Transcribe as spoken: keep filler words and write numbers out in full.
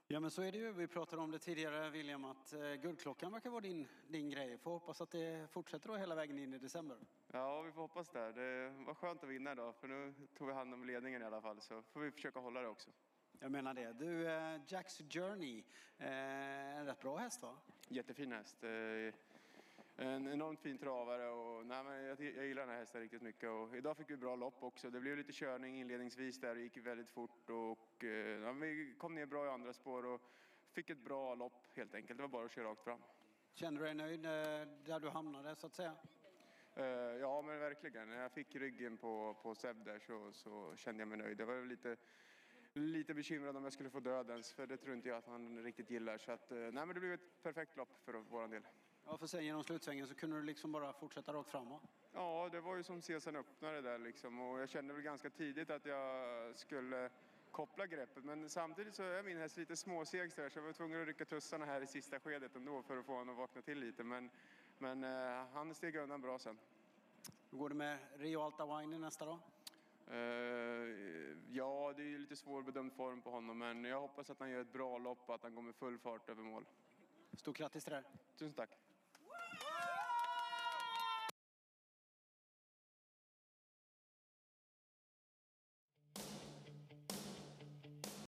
Ja, men så är det ju. Vi pratade om det tidigare, William, att eh, guldklockan verkar vara din, din grej. Får hoppas att det fortsätter då hela vägen in i december. Ja, vi får hoppas det. Det var skönt att vinna idag, för nu tog vi hand om ledningen i alla fall. Så får vi försöka hålla det också. Jag menar det. Du, eh, Jack's Journey, eh, en rätt bra häst, va? Jättefin häst. Eh, En enormt fin travare och nej, men jag, jag gillar den här hästen riktigt mycket. Och idag fick vi bra lopp också. Det blev lite körning inledningsvis där, det gick väldigt fort och eh, ja, vi kom ner bra i andra spår och fick ett bra lopp helt enkelt. Det var bara att köra rakt fram. Känner du dig nöjd eh, där du hamnade, så att säga? Uh, ja, men verkligen. När jag fick ryggen på, på Seb där så, så kände jag mig nöjd. Det var lite, lite bekymrad om jag skulle få dödens, för det tror inte jag att han riktigt gillar. Så att, uh, nej, men det blev ett perfekt lopp för vår del. Ja, för sen genom slutsvängen så kunde du liksom bara fortsätta rakt framåt. Ja, det var ju som Sesan öppnade där liksom. Och jag kände väl ganska tidigt att jag skulle koppla greppet. Men samtidigt så är min häst lite småseg så jag var tvungen att rycka tussarna här i sista skedet ändå för att få honom att vakna till lite. Men, men uh, han steg undan bra sen. Hur går det med Rio Alta Wine nästa då? Uh, ja, det är ju lite svårbedömd form på honom. Men jag hoppas att han gör ett bra lopp och att han går med full fart över mål. Stort grattis till det. Tusen tack.